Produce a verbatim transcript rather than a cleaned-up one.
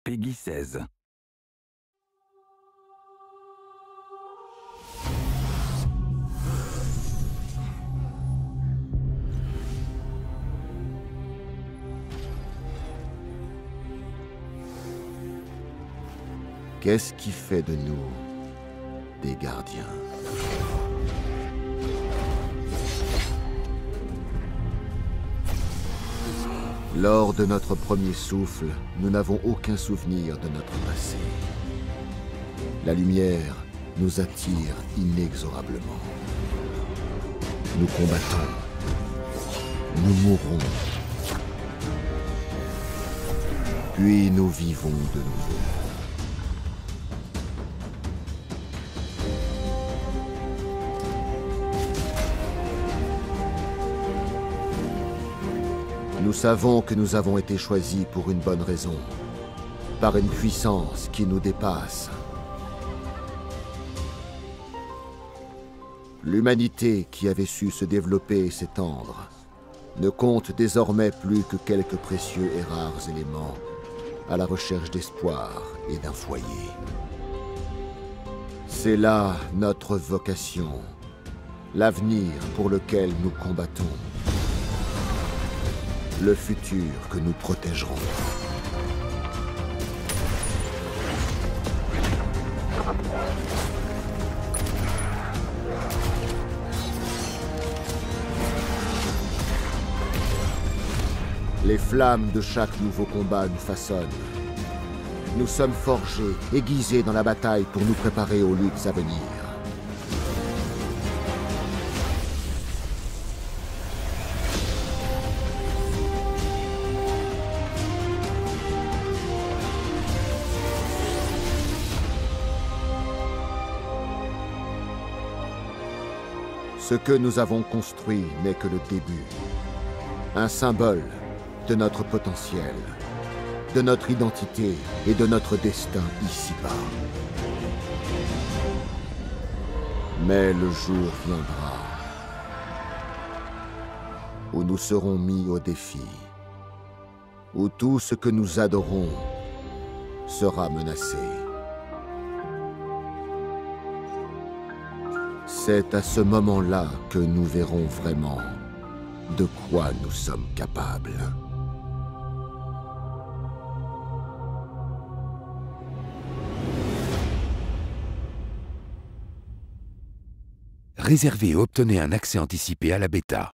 Peggy seize. Qu'est-ce qui fait de nous des gardiens? Lors de notre premier souffle, nous n'avons aucun souvenir de notre passé. La lumière nous attire inexorablement. Nous combattons. Nous mourrons. Puis nous vivons de nouveau. Nous savons que nous avons été choisis pour une bonne raison, par une puissance qui nous dépasse. L'humanité qui avait su se développer et s'étendre ne compte désormais plus que quelques précieux et rares éléments à la recherche d'espoir et d'un foyer. C'est là notre vocation, l'avenir pour lequel nous combattons. Le futur que nous protégerons. Les flammes de chaque nouveau combat nous façonnent. Nous sommes forgés, aiguisés dans la bataille pour nous préparer aux luttes à venir. Ce que nous avons construit n'est que le début. Un symbole de notre potentiel, de notre identité et de notre destin ici-bas. Mais le jour viendra où nous serons mis au défi, où tout ce que nous adorons sera menacé. C'est à ce moment-là que nous verrons vraiment de quoi nous sommes capables. Réservez et obtenez un accès anticipé à la bêta.